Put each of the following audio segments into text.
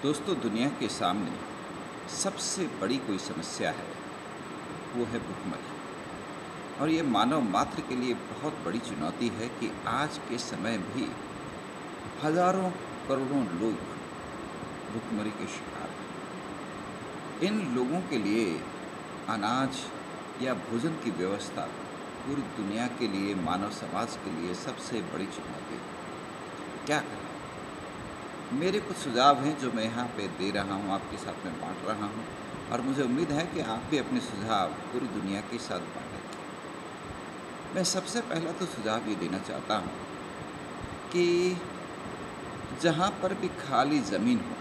दोस्तों, दुनिया के सामने सबसे बड़ी कोई समस्या है, वो है भुखमरी। और ये मानव मात्र के लिए बहुत बड़ी चुनौती है कि आज के समय भी हज़ारों करोड़ों लोग भुखमरी के शिकार हैं। इन लोगों के लिए अनाज या भोजन की व्यवस्था पूरी दुनिया के लिए, मानव समाज के लिए सबसे बड़ी चुनौती है। क्या करें? मेरे कुछ सुझाव हैं जो मैं यहाँ पे दे रहा हूँ, आपके साथ में बाँट रहा हूँ और मुझे उम्मीद है कि आप भी अपने सुझाव पूरी दुनिया के साथ बाँटेंगे। मैं सबसे पहला तो सुझाव ये देना चाहता हूँ कि जहाँ पर भी खाली ज़मीन हो,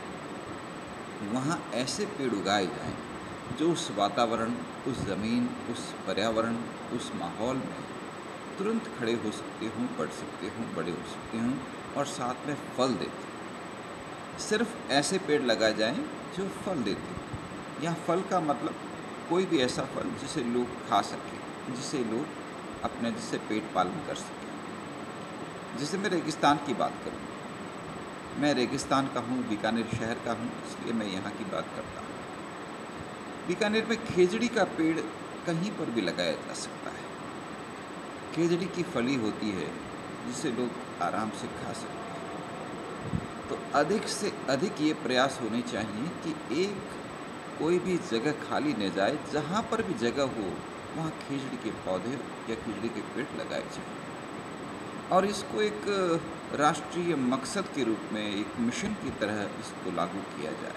वहाँ ऐसे पेड़ उगाए जाएँ जो उस वातावरण, उस ज़मीन, उस पर्यावरण, उस माहौल में तुरंत खड़े हो सकते हों, बढ़ सकते हों, बड़े हो सकते हों और साथ में फल देते हों। सिर्फ ऐसे पेड़ लगाए जाएँ जो फल देते हों, या फल का मतलब कोई भी ऐसा फल जिसे लोग खा सकें, जिससे पेट पालन कर सकें। जैसे मैं रेगिस्तान की बात करूँ, मैं रेगिस्तान का हूँ, बीकानेर शहर का हूँ, इसलिए मैं यहाँ की बात करता हूँ। बीकानेर में खेजड़ी का पेड़ कहीं पर भी लगाया जा सकता है। खेजड़ी की फली होती है जिसे लोग आराम से खा सकते हैं। तो अधिक से अधिक ये प्रयास होने चाहिए कि कोई भी जगह खाली न जाए, जहाँ पर भी जगह हो वहाँ खेजड़ी के पौधे या खेजड़ी के पेड़ लगाए जाएँ। और इसको एक राष्ट्रीय मकसद के रूप में, एक मिशन की तरह इसको लागू किया जाए।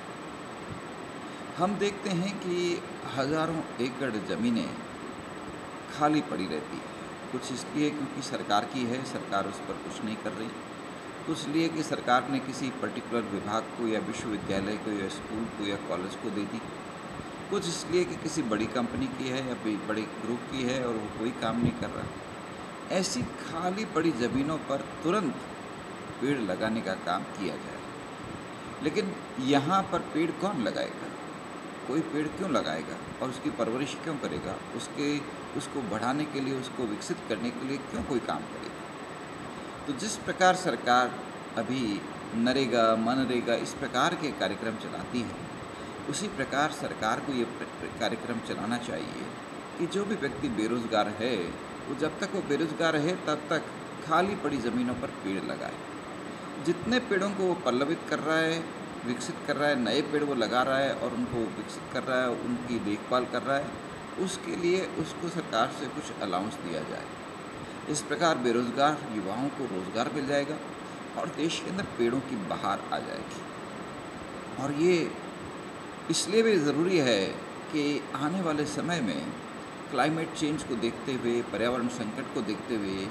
हम देखते हैं कि हज़ारों एकड़ ज़मीनें खाली पड़ी रहती है। कुछ इसलिए क्योंकि सरकार की है, सरकार उस पर कुछ नहीं कर रही। कुछ इसलिए कि सरकार ने किसी पर्टिकुलर विभाग को या विश्वविद्यालय को या स्कूल को या कॉलेज को दे दी। कुछ इसलिए कि किसी बड़ी कंपनी की है या बड़े ग्रुप की है और वो कोई काम नहीं कर रहा। ऐसी खाली पड़ी ज़मीनों पर तुरंत पेड़ लगाने का काम किया जाए। लेकिन यहाँ पर पेड़ कौन लगाएगा? कोई पेड़ क्यों लगाएगा और उसकी परवरिश क्यों करेगा? उसको बढ़ाने के लिए, उसको विकसित करने के लिए क्यों कोई काम करेगा? तो जिस प्रकार सरकार अभी नरेगा, मनरेगा इस प्रकार के कार्यक्रम चलाती है, उसी प्रकार सरकार को ये कार्यक्रम चलाना चाहिए कि जो भी व्यक्ति बेरोज़गार है, वो जब तक वो बेरोज़गार है तब तक खाली पड़ी ज़मीनों पर पेड़ लगाए। जितने पेड़ों को वो पल्लवित कर रहा है, विकसित कर रहा है, नए पेड़ वो लगा रहा है और उनको विकसित कर रहा है, उनकी देखभाल कर रहा है, उसके लिए उसको सरकार से कुछ अलाउंस दिया जाए। इस प्रकार बेरोज़गार युवाओं को रोज़गार मिल जाएगा और देश के अंदर पेड़ों की बहार आ जाएगी। और ये इसलिए भी ज़रूरी है कि आने वाले समय में क्लाइमेट चेंज को देखते हुए, पर्यावरण संकट को देखते हुए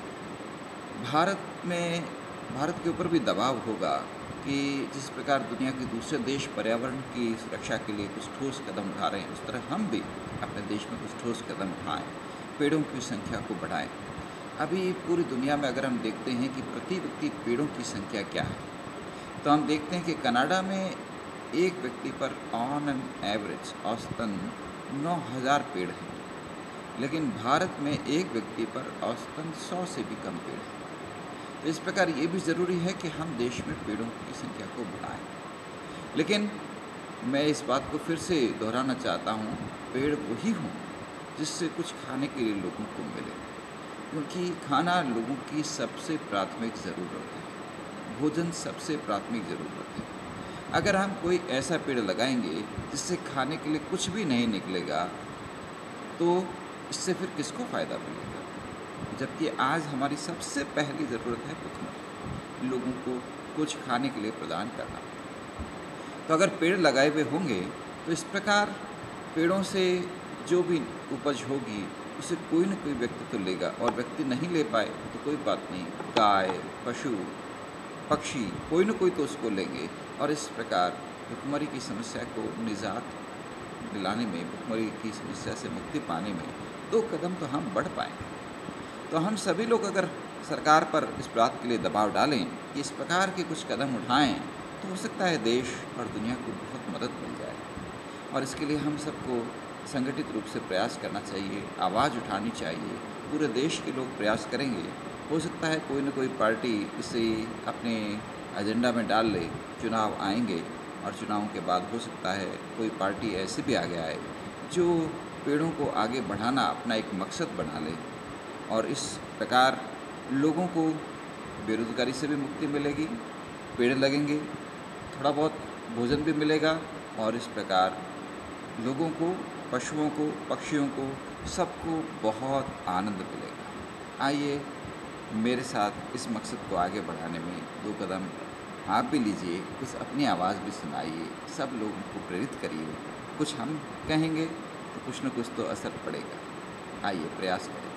भारत के ऊपर भी दबाव होगा कि जिस प्रकार दुनिया के दूसरे देश पर्यावरण की सुरक्षा के लिए कुछ ठोस कदम उठा रहे हैं, उस तरह हम भी अपने देश में कुछ ठोस कदम उठाएँ, पेड़ों की संख्या को बढ़ाएँ। अभी पूरी दुनिया में अगर हम देखते हैं कि प्रति व्यक्ति पेड़ों की संख्या क्या है, तो हम देखते हैं कि कनाडा में एक व्यक्ति पर ऑन एन एवरेज औसतन 9,000 पेड़ हैं, लेकिन भारत में एक व्यक्ति पर औसतन 100 से भी कम पेड़ हैं। तो इस प्रकार ये भी ज़रूरी है कि हम देश में पेड़ों की संख्या को बढ़ाएं। लेकिन मैं इस बात को फिर से दोहराना चाहता हूँ, पेड़ वही हों जिससे कुछ खाने के लिए लोगों को मिले, क्योंकि खाना लोगों की सबसे प्राथमिक ज़रूरत है, भोजन सबसे प्राथमिक ज़रूरत है। अगर हम कोई ऐसा पेड़ लगाएंगे जिससे खाने के लिए कुछ भी नहीं निकलेगा, तो इससे फिर किसको फ़ायदा मिलेगा? जबकि आज हमारी सबसे पहली ज़रूरत है भुखमरी, लोगों को कुछ खाने के लिए प्रदान करना। तो अगर पेड़ लगाए हुए होंगे तो इस प्रकार पेड़ों से जो भी उपज होगी उसे कोई न कोई व्यक्ति तो लेगा, और व्यक्ति नहीं ले पाए तो कोई बात नहीं, गाय, पशु, पक्षी कोई न कोई तो उसको लेंगे। और इस प्रकार भुखमरी की समस्या को निजात दिलाने में, भुखमरी की समस्या से मुक्ति पाने में 2 कदम तो हम बढ़ पाएंगे। तो हम सभी लोग अगर सरकार पर इस बात के लिए दबाव डालें कि इस प्रकार के कुछ कदम उठाएं, तो हो सकता है देश और दुनिया को बहुत मदद मिल जाए। और इसके लिए हम सबको संगठित रूप से प्रयास करना चाहिए, आवाज़ उठानी चाहिए। पूरे देश के लोग प्रयास करेंगे, हो सकता है कोई न कोई पार्टी इसे अपने एजेंडा में डाल ले, चुनाव आएंगे और चुनावों के बाद हो सकता है कोई पार्टी ऐसे भी आगे आए जो पेड़ों को आगे बढ़ाना अपना एक मकसद बना ले, और इस प्रकार लोगों को बेरोज़गारी से भी मुक्ति मिलेगी, पेड़ लगेंगे, थोड़ा बहुत भोजन भी मिलेगा, और इस प्रकार लोगों को, पशुओं को, पक्षियों को, सबको बहुत आनंद मिलेगा। आइए मेरे साथ इस मकसद को आगे बढ़ाने में 2 कदम आप भी लीजिए, कुछ अपनी आवाज़ भी सुनाइए, सब लोगों को प्रेरित करिए। कुछ हम कहेंगे तो कुछ न कुछ तो असर पड़ेगा। आइए प्रयास करें।